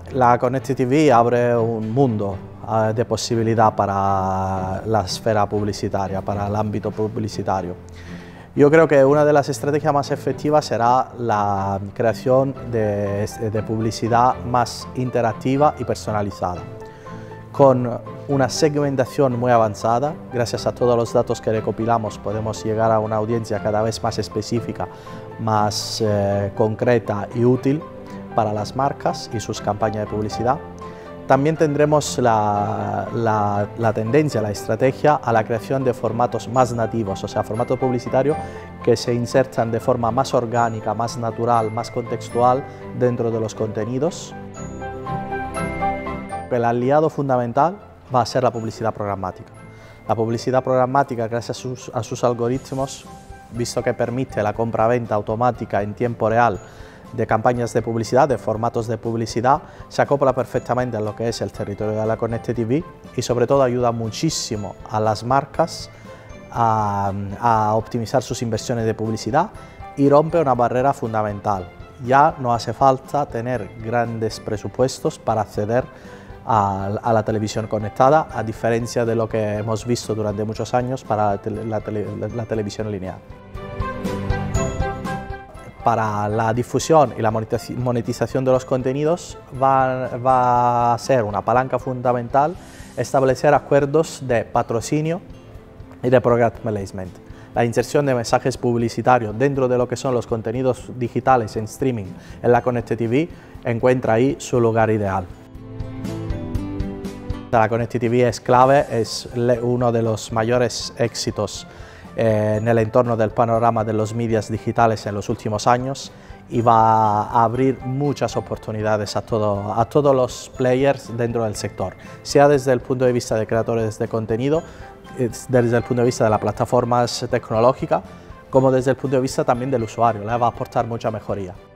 La Connected TV abre un mundo de posibilidad para la esfera publicitaria, para el ámbito publicitario. Yo creo que una de las estrategias más efectivas será la creación de publicidad más interactiva y personalizada, con una segmentación muy avanzada. Gracias a todos los datos que recopilamos podemos llegar a una audiencia cada vez más específica, más concreta y útil para las marcas y sus campañas de publicidad. También tendremos la tendencia, la estrategia a la creación de formatos más nativos, o sea, formatos publicitarios que se insertan de forma más orgánica, más natural, más contextual dentro de los contenidos. El aliado fundamental va a ser la publicidad programática. La publicidad programática, gracias a sus algoritmos, visto que permite la compra-venta automática en tiempo real de campañas de publicidad, de formatos de publicidad, se acopla perfectamente a lo que es el territorio de la Connected TV y sobre todo ayuda muchísimo a las marcas a optimizar sus inversiones de publicidad y rompe una barrera fundamental. Ya no hace falta tener grandes presupuestos para acceder a la televisión conectada, a diferencia de lo que hemos visto durante muchos años para la televisión lineal. Para la difusión y la monetización de los contenidos va a ser una palanca fundamental establecer acuerdos de patrocinio y de product placement. La inserción de mensajes publicitarios dentro de lo que son los contenidos digitales en streaming en la Connected TV encuentra ahí su lugar ideal. La Connected TV es clave, es uno de los mayores éxitos en el entorno del panorama de los medios digitales en los últimos años y va a abrir muchas oportunidades a todos los players dentro del sector, sea desde el punto de vista de creadores de contenido, desde el punto de vista de las plataformas tecnológicas, como desde el punto de vista también del usuario. Le va a aportar mucha mejoría.